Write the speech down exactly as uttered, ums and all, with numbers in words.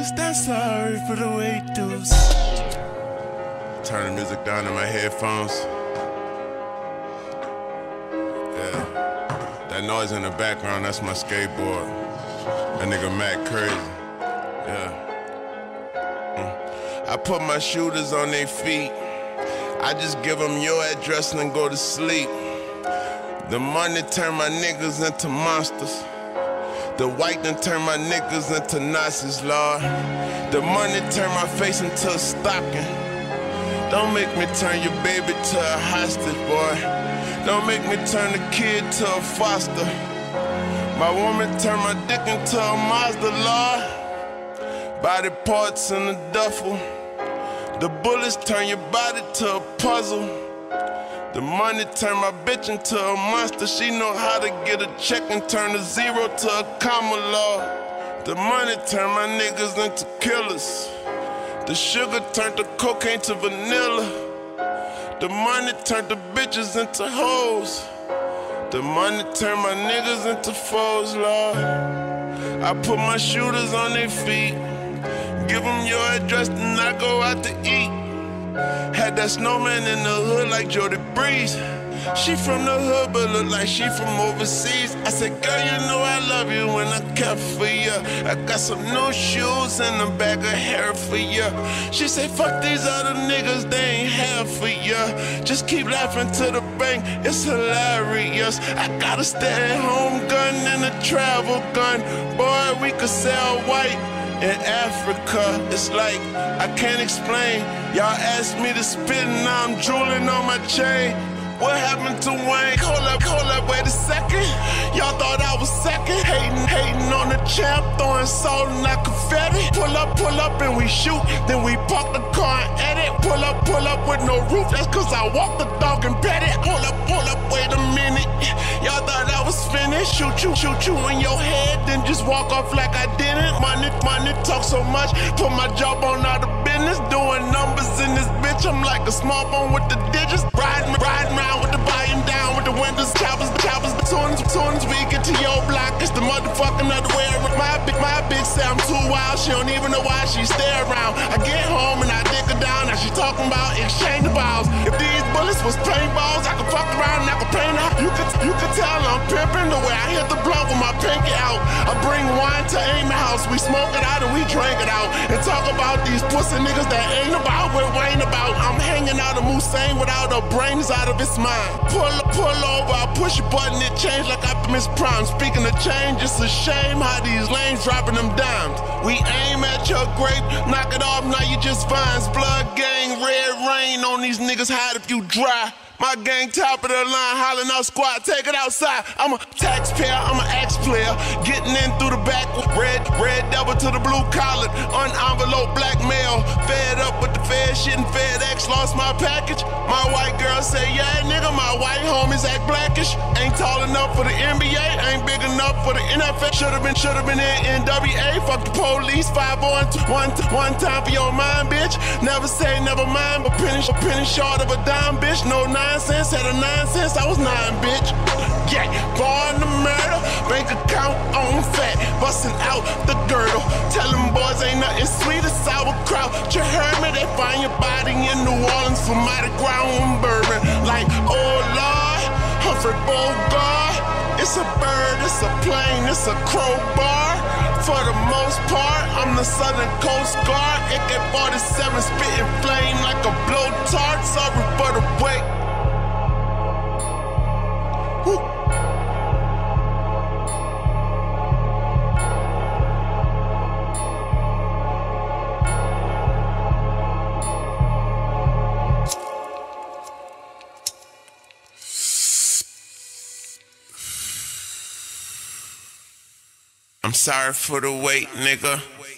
deuce, that's sorry for the wait deuce. Turn the music down in my headphones. Yeah, that noise in the background, that's my skateboard. That nigga Mac crazy. Yeah. Mm. I put my shooters on their feet. I just give them your address and then go to sleep. The money turn my niggas into monsters. The white done turn my niggas into Nazis, Lord. The money turn my face into a stocking. Don't make me turn your baby to a hostage, boy. Don't make me turn the kid to a foster. My woman turn my dick into a Mazda, Lord. Body parts in the duffel. The bullets turn your body to a puzzle. The money turn my bitch into a monster. She know how to get a check and turn a zero to a comma, Lord. The money turn my niggas into killers. The sugar turned the cocaine to vanilla. The money turned the bitches into hoes. The money turned my niggas into foes, Lord. I put my shooters on their feet. Give them your address and I go out to eat. Had that snowman in the hood like Jody Breeze. She from the hood but look like she from overseas. I said, girl, you know I love you when I care for you. I got some new shoes and a bag of hair for you. She said, fuck these other niggas, they ain't half for you. Just keep laughing to the bank, it's hilarious. I got a stay-at-home gun and a travel gun. Boy, we could sell white in Africa. It's like, I can't explain. Y'all asked me to spit and now I'm drooling on my chain. What happened to Wayne? Hold up, hold up, wait a second. Y'all thought I was second. Hating, hating on the champ, throwing salt and not confetti. Pull up, pull up and we shoot, then we park the car and edit. Pull up, pull up with no roof, that's cause I walk the dog and pet it. Hold up, hold up, wait a minute. Y'all thought I was finished. Shoot you, shoot you in your head, then just walk off like I didn't. Money, money talk so much, put my job on out of business. Doing numbers in this bitch, I'm like a small bone with the digits. Riding, riding around with the volume down, with the windows, choppers, choppers. Soon as, soon as we get to your block, it's the motherfucking other way around. My, my bitch say I'm too wild, she don't even know why she stay around. I get home and I dick her down, now she talking about exchange balls. If these bullets was paintballs, I could fuck around and I could paint out. You could, you could tell I'm pimping the way I hit the blunt with my pinky out. I bring wine to Amy house, we smoke it out and we drink it out. And talk about these pussy niggas that ain't about what we ain't about. I'm hanging out of Moussain without her brains out of its mind. Pull, pull over, I push a button, it change like Optimus Prime. Speaking of change, it's a shame how these lanes dropping them dimes. We aim at your grape, knock it off, now you just vines. Blood gang, red rain on these niggas, hide if you dry. My gang top of the line, hollering out squad, take it outside. I'm a taxpayer, I'm an ex-player, getting in through the back. Red, red devil to the blue collar, unenvelope blackmail. Fed up with the Fed shit and FedEx, lost my package. My white girl say, yeah, nigga, my white homies act blackish. Ain't tall enough for the N B A, ain't big enough for the N F L. Should've been, should've been in N W A. Fuck the police, five on one, one time for your mind, bitch. Never say never mind, but penny, penny short of a dime, bitch. No nonsense, had a nonsense, I was nine, bitch. Yeah, born to murder, bank account on fat, busting out the girdle. Tell them boys ain't nothing sweet as sauerkraut. You heard me, they find your body in New Orleans for Mardi Gras and bourbon. Like, oh Lord, Humphrey Bogart. It's a bird, it's a plane, it's a crowbar. For the most part, I'm the Southern Coast Guard. A K forty-seven spitting flame like a blowtorch. Sorry for the wait. Woo. I'm sorry for the wait, nigga.